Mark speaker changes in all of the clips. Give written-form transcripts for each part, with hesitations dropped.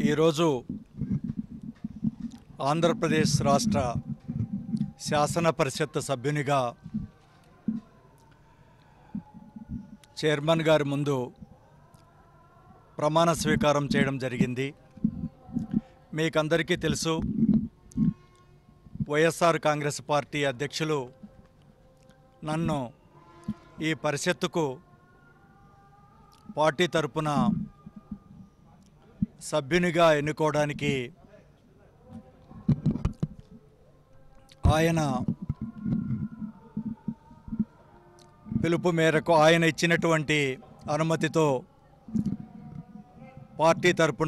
Speaker 1: ఈరోజు ఆంధ్రప్రదేశ్ రాష్ట్ర శాసన పరిషత్ సభ్యునిగా చైర్మన్ గారి ముందు ప్రమాణ స్వీకారం చేయడం జరిగింది. మీకందరికీ తెలుసు, వైఎస్ఆర్ కాంగ్రెస్ పార్టీ అధ్యక్షులు నన్ను ఈ పరిషత్తుకు పార్టీ తరపున సభ్యునిగా ఎన్నుకోవడానికి ఆయన పిలుపు మేరకు ఆయన ఇచ్చినటువంటి అనుమతితో పార్టీ తరపున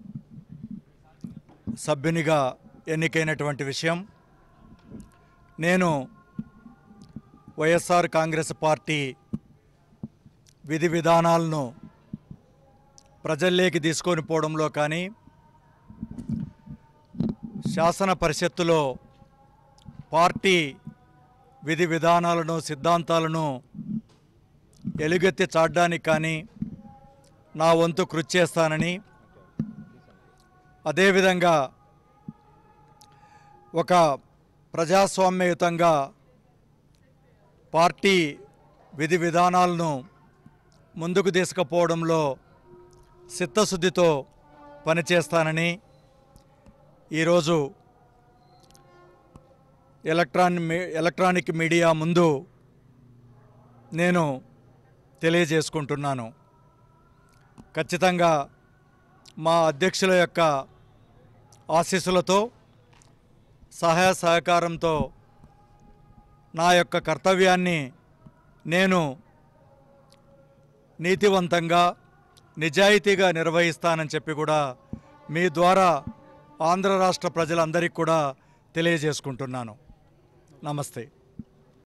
Speaker 1: సభ్యునిగా ఎన్నికైనటువంటి విషయం. నేను వైఎస్ఆర్ కాంగ్రెస్ పార్టీ విధి విధానాలను ప్రజల్లోకి తీసుకొని పోవడంలో కానీ, శాసన పరిషత్తులో పార్టీ విధి విధానాలను సిద్ధాంతాలను ఎలుగెత్తి చాటడానికి కానీ నా వంతు కృషి చేస్తానని, అదేవిధంగా ఒక ప్రజాస్వామ్యయుతంగా పార్టీ విధి విధానాలను ముందుకు తీసుకుపోవడంలో చిత్తశుద్ధితో పనిచేస్తానని ఈరోజు ఎలక్ట్రానిక్ మీడియా ముందు నేను తెలియజేసుకుంటున్నాను. ఖచ్చితంగా మా అధ్యక్షుల యొక్క ఆశీస్సులతో, సహాయ సహకారంతో నా యొక్క కర్తవ్యాన్ని నేను నీతివంతంగా నిజాయితీగా నిర్వహిస్తానని చెప్పి కూడా మీ ద్వారా ఆంధ్ర రాష్ట్ర ప్రజలందరికీ కూడా తెలియజేసుకుంటున్నాను. నమస్తే.